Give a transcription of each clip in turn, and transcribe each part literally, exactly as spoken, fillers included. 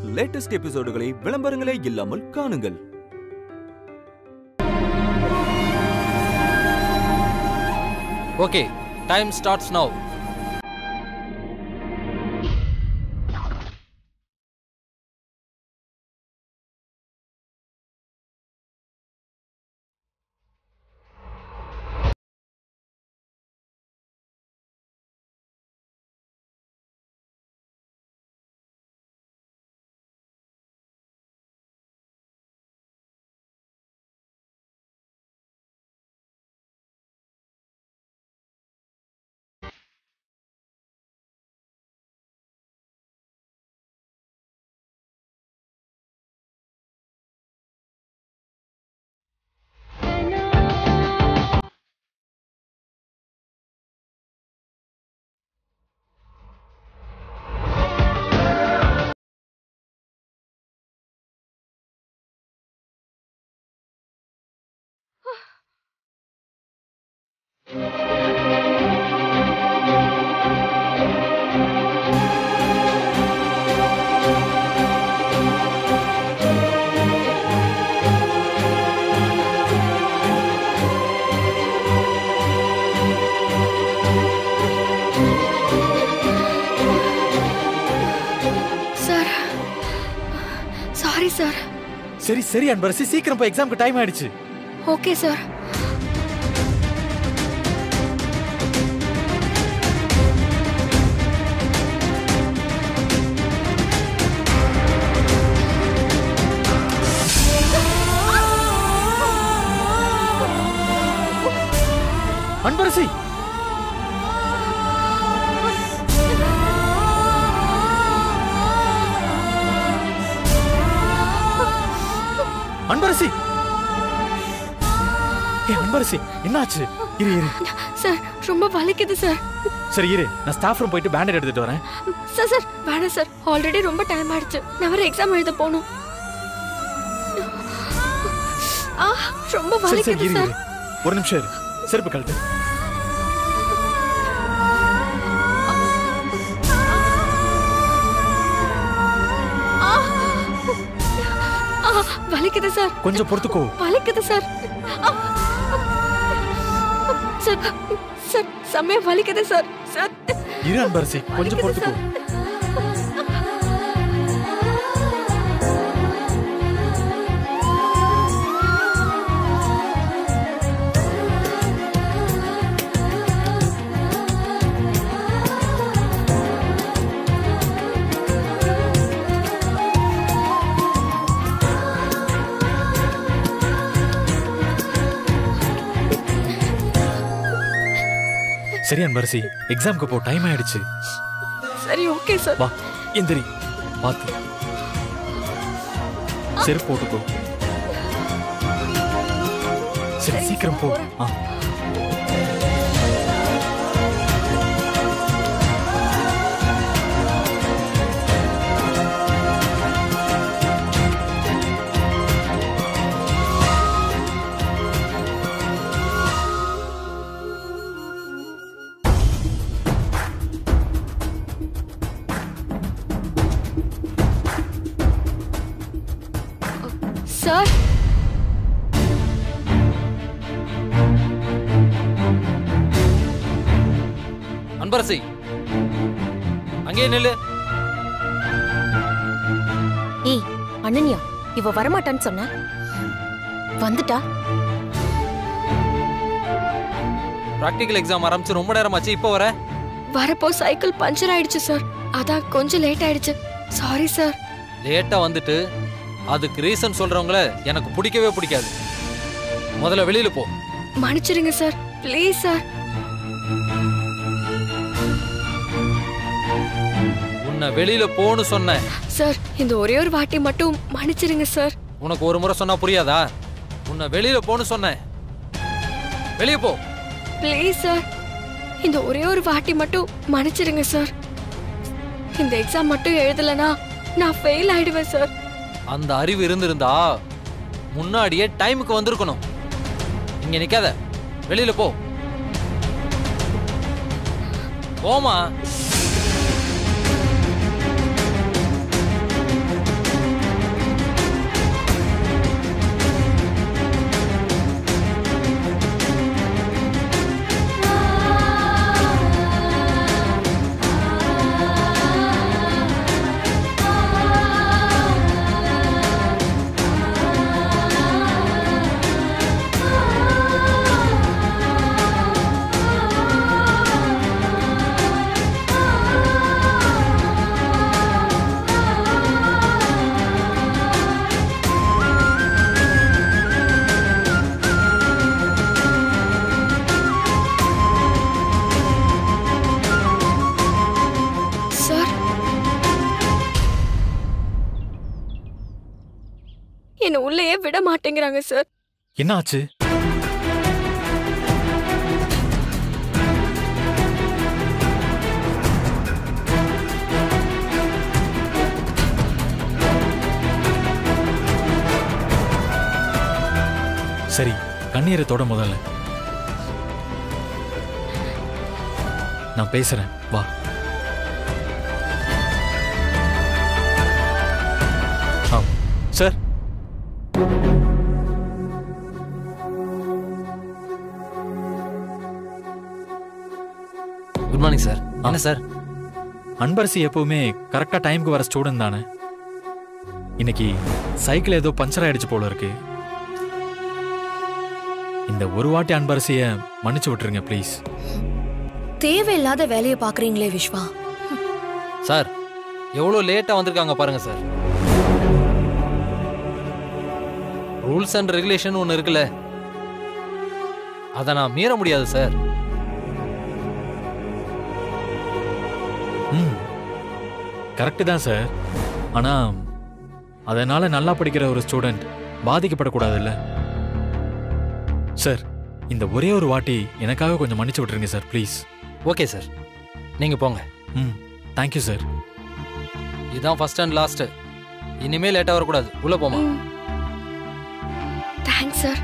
Latest எபிசோடுகளை விளம்பரங்களே இல்லாமல் காணுங்கள். Okay, time starts now. சரி சரி அன்பரசி, சீக்கிரம் போய் எக்ஸாம்க்கு டைம் ஆயிடுச்சு. Okay sir. அன்பரசி, அன்பரசி, ஏ அன்பரசி, என்னாச்சு? இரு இரு சார், ரொம்ப வலிக்குது சார். சரி இரு, நான் ஸ்டாஃப் ரூம் போயிட்டு பேண்டேட் எடுத்துட்டு வரேன். சார் சார் வேணாம் சார், ஆல்ரெடி ரொம்ப டைம் ஆயிடுச்சு. நான் வேற எக்ஸாம் எழுத போகணும். ஆ ரொம்ப வலிக்குது சார். ஒரு நிமிஷம் இரு, செருப்பு கழட்டு. வலிக்குது சார், கொஞ்சம் பொறுத்துக்கோ. வலிக்குது சார். சார் சார் செமையா வலிக்குது சார். சார் இரு அன்பரசி, கொஞ்சம் பொறுத்துக்கோ. சரி அன்பரசி, எக்ஸாம்க்கு போ, டைம் ஆயிடுச்சு. சரி ஓகே சார். வா எந்திரி, பாத்து செருப்பு போட்டுக்கோ. சரி சீக்கிரம் போ. ஆ சார், அன்பரசி, அங்கே நில்லு. ஏய் அனன்யா, இவ வரமாட்டான்னு சொன்ன, வந்துட்டா. பிராக்டிகல் எக்ஸாம் ஆரம்பிச்சு ரொம்ப நேரம் ஆச்சு, இப்போ வர? வரப்போ சைக்கிள் பஞ்சர் ஆயிடுச்சு சார், அதான் கொஞ்சம் லேட் ஆயிடுச்சு. Sorry sir. லேட்டா வந்துட்டு அதுக்கு ரீசன் சொல்றவங்கள எனக்கு பிடிக்கவே பிடிக்காது. முதல்ல வெளியில போ. மன்னிச்சிருங்க சார், ப்ளீஸ் சார். உன்னை வெளியில போன்னு சொன்னேன் சார். இந்த ஒரே ஒரு வாட்டி மட்டும் மன்னிச்சிருங்க சார். உனக்கு ஒரு முறை சொன்னா புரியாதா? உன்னை வெளியில போன்னு சொன்னேன், வெளியே போ. ப்ளீஸ் சார், இந்த ஒரே ஒரு வாட்டி மட்டும் மன்னிச்சிருங்க சார். இந்த எக்ஸாம் மட்டும் எழுதலனா நான் ஃபெயில் ஆயிடுவேன் சார். அந்த அறிவு இருந்திருந்தா முன்னாடியே டைமுக்கு வந்திருக்கணும். இங்க நிக்காத, வெளியில போ. போமா. என்ன உள்ளேயே விட மாட்டேங்கிறாங்க சார். என்ன ஆச்சு? சரி, கண்ணீரை தொட முதல்ல. நான் பேசுறேன், வா. ஆ, சார். Good morning sir. என்ன சார்? அன்பரசி எப்பவுமே கரெக்டா டைமுக்கு வர ஸ்டூடெண்ட் தானே. இன்னைக்கு சைக்கிள் ஏதோ பஞ்சர் ஆயிடுச்சு போல இருக்கு. இந்த ஒரு வாட்டி அன்பரசிய மன்னிச்சு விட்டுருங்க ப்ளீஸ். தேவையில்லாத வேலையை பாக்குறீங்களே விஸ்வா. சார், எவ்வளவு லேட்டா வந்திருக்காங்க பாருங்க சார். ரூல்ஸ் அண்ட் ரெகுலேஷன் ஒன்னு இருக்குல்ல, அதை நான் மீற முடியாது சார். ம், கரெக்டு தான் சார். ஆனா அதனால நல்லா படிக்கிற ஒரு ஸ்டூடெண்ட் பாதிக்கப்படக்கூடாதுல்ல சார். இந்த ஒரே ஒரு வாட்டி எனக்காக கொஞ்சம் மன்னிச்சு விட்டுருங்க சார் ப்ளீஸ். ஓகே சார், நீங்க போங்க. ம், தேங்க்யூ சார். இதான் ஃபர்ஸ்ட் அண்ட் லாஸ்ட். இனிமே லேட்டா வரக்கூடாது. உள்ள போமா. Thanks sir.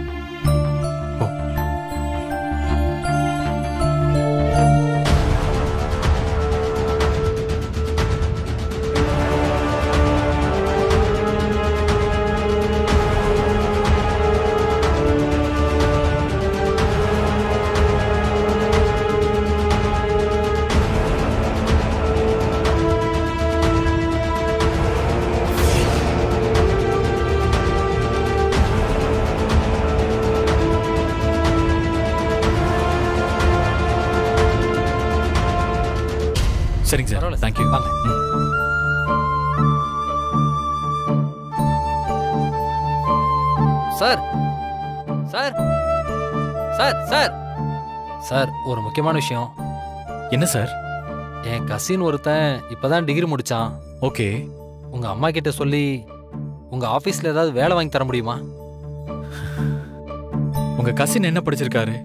சரிங்க சார், தேங்க்யூ. வாங்க. Sir sir sir sir sir ஒரு முக்கியமான விஷயம். என்ன சார்? என் கசின் ஒருத்தன் இப்பதான் டிகிரி முடிச்சான். ஓகே. உங்க அம்மா கிட்ட சொல்லி உங்க ஆபீஸ்ல ஏதாவது வேலை வாங்கி தர முடியுமா? உங்க கசின் என்ன படிச்சிருக்காரு?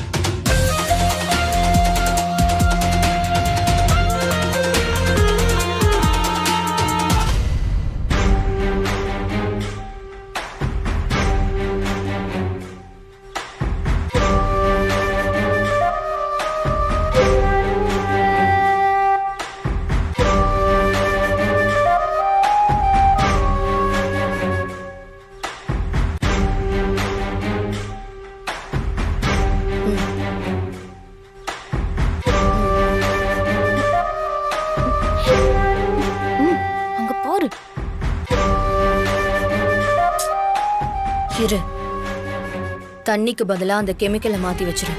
இரு, தண்ணிக்கு பதிலா அந்த கெமிக்கலை மாத்தி வச்சிரு.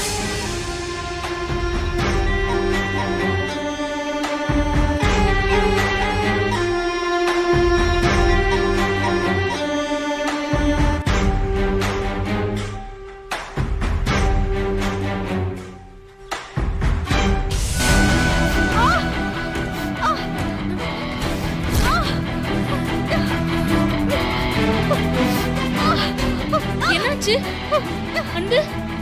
என்னாச்சு அன்பு?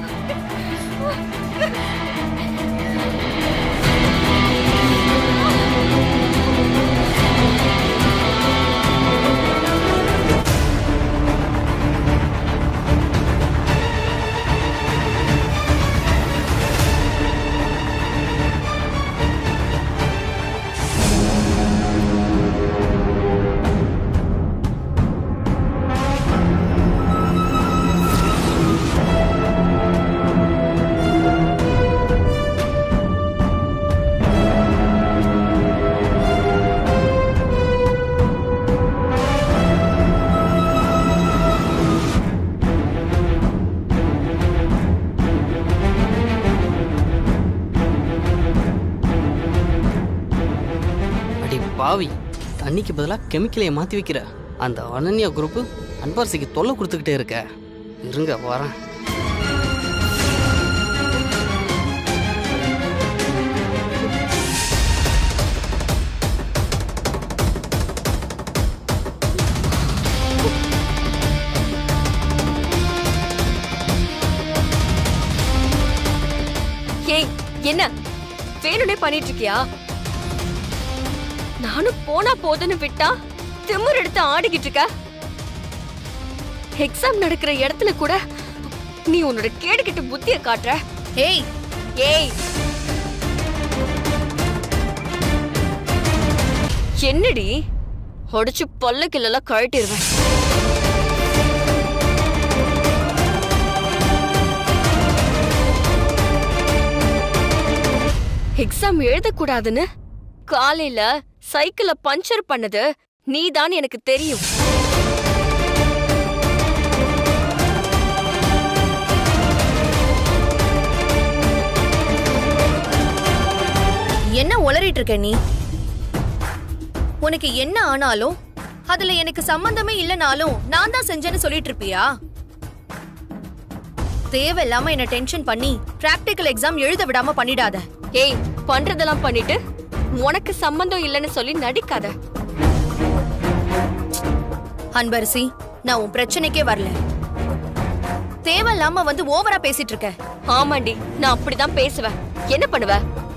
பாவி, தண்ணிக்கு பதிலாக கெமிக்கலையை மாற்றி வைக்கிற அந்த அனன்யா குரூப்பு அன்பரசிக்கு தொல்லை கொடுத்துக்கிட்டே இருக்க. இருங்க வரேன். என்ன வேணும்னே பண்ணிட்டு இருக்கியா? நானும் போனா போதுன்னு விட்டா திமிர் எடுத்து ஆடிக்கிட்டு இருக்க. எக்ஸாம் நடக்கிற இடத்துல கூட நீ உன்னோட கேடுகிட்ட புத்திய காட்டுற. ஏய் ஏய் என்னடி ஒடிச்சு பல்ல கிள்ளலாம் கழட்டிடுவேன். எக்ஸாம் எழுதக்கூடாதுன்னு காலையில சைக்கிள பஞ்சர் பண்ணது நீதான் எனக்கு தெரியும். என்ன உளறிட்டு இருக்க நீ? உனக்கு என்ன ஆனாலும் அதுல எனக்கு சம்பந்தமே இல்லனாலும் நான் தான் செஞ்சேன்னு சொல்லிட்டு இருப்பியா? தேவையில்லாம என்ன டென்ஷன் பண்ணி பிராக்டிகல் எக்ஸாம் எழுத விடாம பண்ணிடாத. ஏய் பண்றதெல்லாம் பண்ணிட்டு உனக்கு சம்பந்தம் இல்லைன்னு சொல்லி நடிக்காத. அன்பரசி, நான் உன் பிரச்சனைக்கே வரல. தேவையில்லாம வந்து ஓவரா பேசிட்டு இருக்க. ஆமாண்டி, நான் அப்படிதான் பேசுவேன். என்ன பண்ணுவ?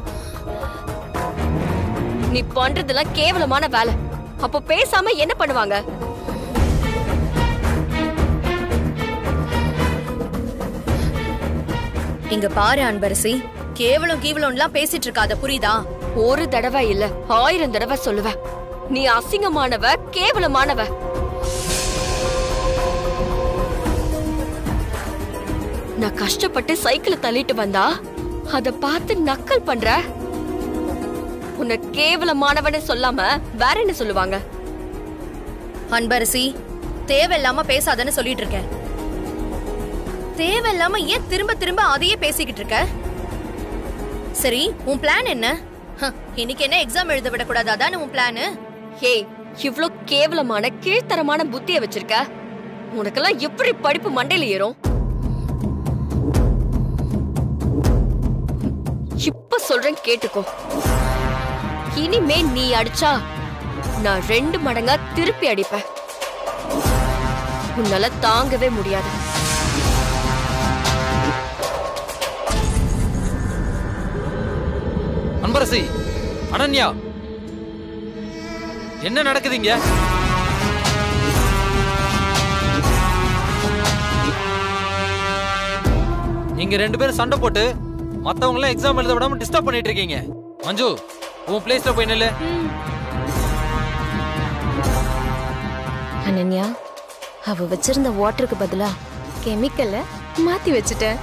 நீ பண்றதெல்லாம் கேவலமான வேலை. அப்போ பேசாம என்ன பண்ணுவாங்க? இங்க பாரு அன்பரசி, கேவலம் கீவலம்லாம் பேசிட்டு இருக்காத, புரியுதா? ஒரு தடவை இல்ல ஆயிரம் தடவை சொல்லுவேன், நீ அசிங்கமானவ, கேவலமானவ. நான் கஷ்டப்பட்டு சைக்கிளை தள்ளிட்டு வந்தா அத பார்த்து நக்கல் பண்ற. உன்னை கேவலமானவன்னு சொல்லாம வேற என்ன சொல்லுவாங்க? அன்பரசி, தேவையில்லாம பேசாதன்னு சொல்லிட்டு இருக்கேன். தேவையில்லாம ஏன் திரும்ப திரும்ப அதையே பேசிக்கிட்டு இருக்க? சரி, உன் பிளான் என்ன? இன்னைக்கு என்ன எக்ஸாம் எழுத விடக்கூடாது, அதான உன் பிளானு? ஏய், இவ்ளோ கேவலமான கீழ்த்தரமான புத்திய வச்சிருக்க. உனக்கெல்லாம் எப்படி படிப்பு மண்டையில ஏறும்? இப்ப சொல்றேன் கேட்டுக்கோ. இனிமே நீ அடிச்சா நான் ரெண்டு மடங்கா திருப்பி அடிப்பேன். உன்னால தாங்கவே முடியாது. அன்பரசி, அனன்யா, என்ன நடக்குதுங்க? நீங்க ரெண்டு பேரும் சண்டை போட்டு மத்தவங்க எல்லாம் எக்ஸாம் எழுத விடாம டிஸ்டர்ப் பண்ணிட்டு இருக்கீங்க. மஞ்சு, உன் பிளேஸ்ல போய் நில்லு. அனன்யா, அவ வச்சிருந்த வாட்டருக்கு பதிலா கெமிக்கலை மாத்தி வச்சுட்டேன்.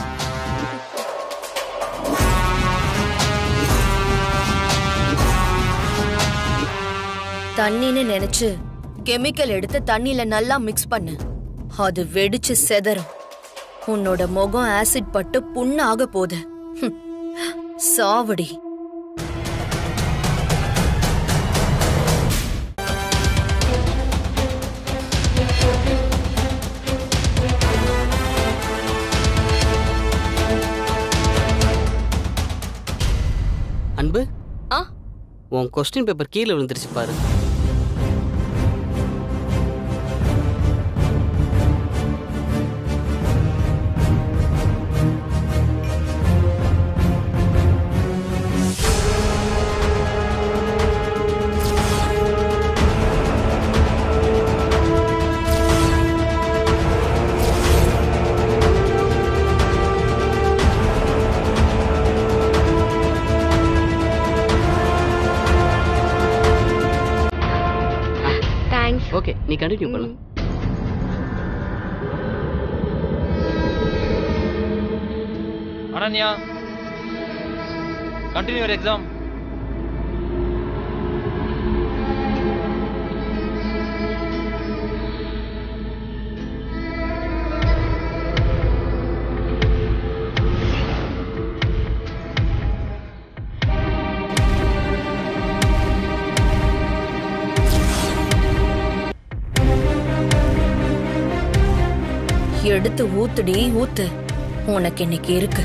தண்ணின்னு நினைச்சு கெமிக்கல் எடுத்து தண்ணியில நல்லா மிக்ஸ் பண்ணு. அது வெடிச்சு செதறும். உன்னோட முகம் ஆசிட் பட்டு புண்ணாக போகுது. சாவடி. அன்பு, ஆ உன் கொஸ்டின் பேப்பர் கீழே விழுந்துருச்சு பாரு. ஓகே, நீ கண்டினியூ பண்ணு. Ananya, continue your exam. எடுத்து ஊத்துடி, ஊத்து. உனக்கு இன்னைக்கு இருக்கு.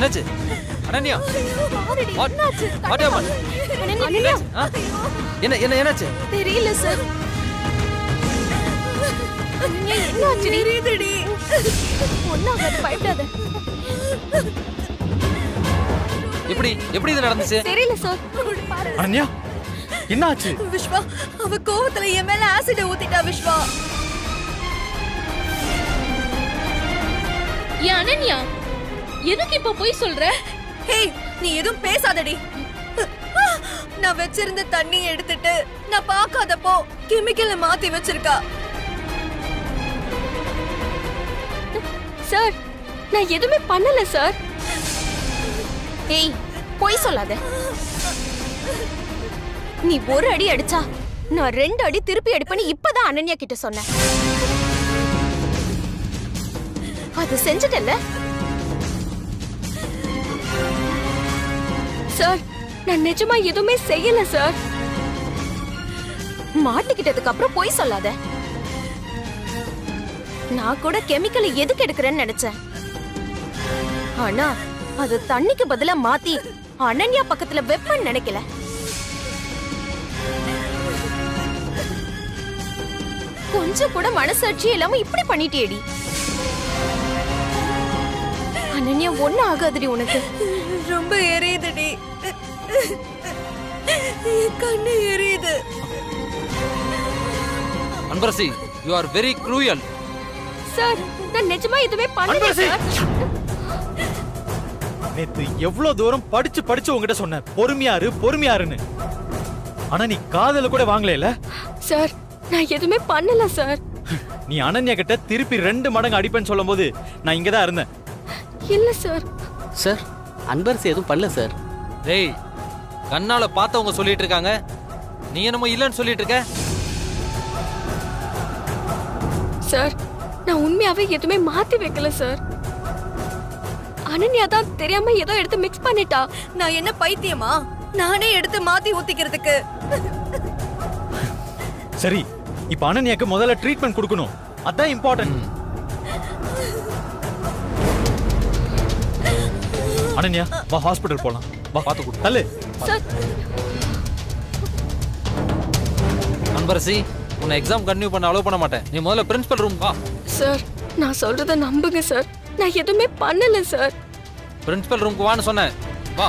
என்னாச்சு Ananya What? What happened? Ananya ஆ? என்ன என்ன என்னாச்சு தெரியல சார். அனன்யா என்ன ஆச்சு தெரியுதுடி. ஒண்ணாகாது பயப்படாத எப்படி எப்படி இது நடந்துச்சு தெரியல சார் அனன்யா என்ன ஆச்சு? விஸ்வா அவ கோவத்துல என் மேல ஆசிட் ஊத்திட்டா விஸ்வா. ஏன் அனன்யா எதுக்கு இப்ப போய் சொல்ற? ஹேய் நீ எதுவும் பேசாதடி. நான் வச்சிருந்த தண்ணி எடுத்துட்டு நான் பார்க்காதப்போ கெமிக்கலை மாத்தி வச்சிருக்கா. சார் நான் எதுவுமே பண்ணல சார். ஏய் போய் சொல்லாத. நீ ஒரு அடி அடிச்சா நான் ரெண்டு அடி திருப்பி அடிப்பேன்னு இப்பதான் அனன்யா கிட்ட சொன்னேன். அது செஞ்சுட்டல சார். நான் நிஜமா எதுவுமே செய்யல சார். மாட்டிக்கிட்டதுக்கு அப்புறம் போய் சொல்லாத. நான் கூட கெமிக்கலை எதுக்கு எடுக்கிறேன்னு நினைச்சேன். ஆனா அது தண்ணிக்கு பதிலா மாத்தி அனன்யா பக்கத்துல வெப்பன் நினைக்கல. கொஞ்சம் கூட மனசாட்சி இல்லாம இப்படி பண்ணிட்டேடி. அனன்யா ஒண்ணு ஆகாதுடி உனக்கு. ரொம்ப எரியுதுடி. கண்ணு எரியுது. Anbarasi you are very cruel. Sir நான் நிஜமா எதுவுமே பண்ணல சார். நேத்து எவ்வளவு தூரம் படிச்சு படிச்சு உங்ககிட்ட சொன்னேன் பொறுமையாரு பொறுமையாருன்னு. ஆனா நீ காதல கூட வாங்கல. சார் நான் எதுவுமே பண்ணல சார். நீ அனன்யா கிட்ட திருப்பி ரெண்டு மடங்கு அடிப்பேன்னு சொல்லும் போது நான் இங்கதான் இருந்தேன். இல்ல சார். சார் அன்பரசி எதுவும் பண்ணல சார். டேய் கண்ணால பார்த்தவங்க சொல்லிட்டு இருக்காங்க, நீ என்னமோ இல்லன்னு சொல்லிட்டு இருக்க. சார் நான் உண்மையாவே எதுவுமே மாத்தி வைக்கல சார். அனன்யா தான் தெரியாம ஏதோ எடுத்து மிக்ஸ் பண்ணிட்டா. நான் என்ன பைத்தியமா நானே எடுத்து மாத்தி ஊத்திக்கிறதுக்கு? சரி இப்ப அனன்யாக்கு முதல்ல ட்ரீட்மெண்ட் கொடுக்கணும். அதான் இம்பார்ட்டன்ட். அனன்யா வா ஹாஸ்பிடல் போலாம். வா பாத்து கொடு. தள்ளு. சார் அன்பரசி உன்னை எக்ஸாம் கண்டினியூ பண்ண அலோவ் பண்ண மாட்டேன். நீ முதல்ல பிரின்சிபல் ரூம் வா. சார் நான் சொல்றத நம்புங்க சார். நான் எதுவுமே பண்ணல சார். பிரின்சிபல் ரூமுக்கு வான்னு சொன்னேன். வா.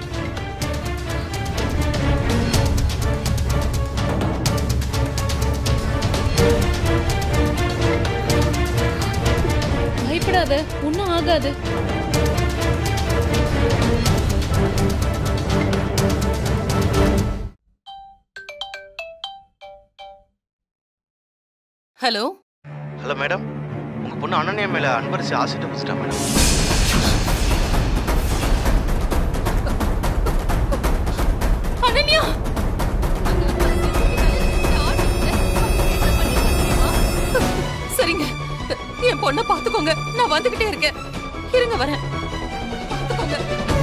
பயப்படாத, ஒன்னும் ஆகாது. ஹலோ ஹலோ மேடம், உங்க பொண்ணு அனன்யா மேல அன்பரசி ஆசிட் வச்சிட்டா மேடம். அனன்யா சரிங்க, என் பொண்ணை பாத்துக்கோங்க. நான் வந்துகிட்டே இருக்கேன். இருங்க வரேன். பாத்துக்கோங்க.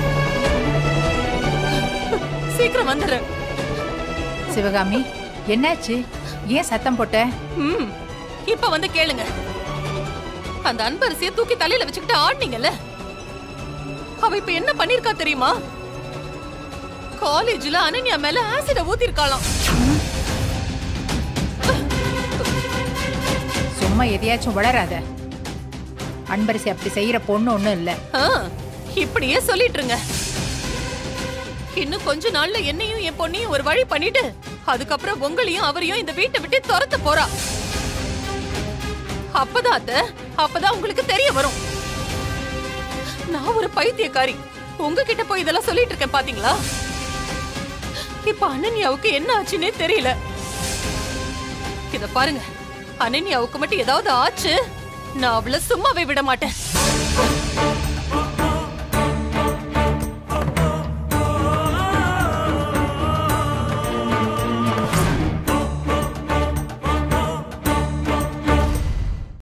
சீக்கிரம் வந்துடுறேன். சிவகாமி என்னாச்சு? ஏன் சத்தம் போட்ட? ம் இப்ப வந்து கேளுங்க. அந்த அன்பரசியை தூக்கி தலையில வச்சுக்கிட்டு ஆடுனீங்கல்ல, அவ இப்ப என்ன பண்ணிருக்கா தெரியுமா? காலேஜ்ல அனன்யா மேல ஆசிட ஊத்திருக்காளாம். சும்மா எதையாச்சும் வளராத. அன்பரசி அப்படி செய்யற பொண்ணு ஒண்ணும் இல்ல. ஆ, இப்படியே சொல்லிட்டு இருங்க. இன்னும் கொஞ்ச நாள்ல என்னையும் என் பொண்ணையும் ஒரு வழி பண்ணிட்டு அதுக்கப்புறம் உங்களையும் அவரையும் இந்த வீட்டை விட்டு துரத்த போறா. அப்பதான் அத்தை, அப்பதான் உங்களுக்கு தெரிய வரும். நான் ஒரு பைத்தியக்காரி உங்ககிட்ட போய் இதெல்லாம் சொல்லிட்டு இருக்கேன் பாத்தீங்களா? இப்ப அனன்யாவுக்கு என்ன ஆச்சுன்னே தெரியல. இத பாருங்க, அனன்யாவுக்கு மட்டும் ஏதாவது ஆச்சு நான் அவளை சும்மாவே விட மாட்டேன்.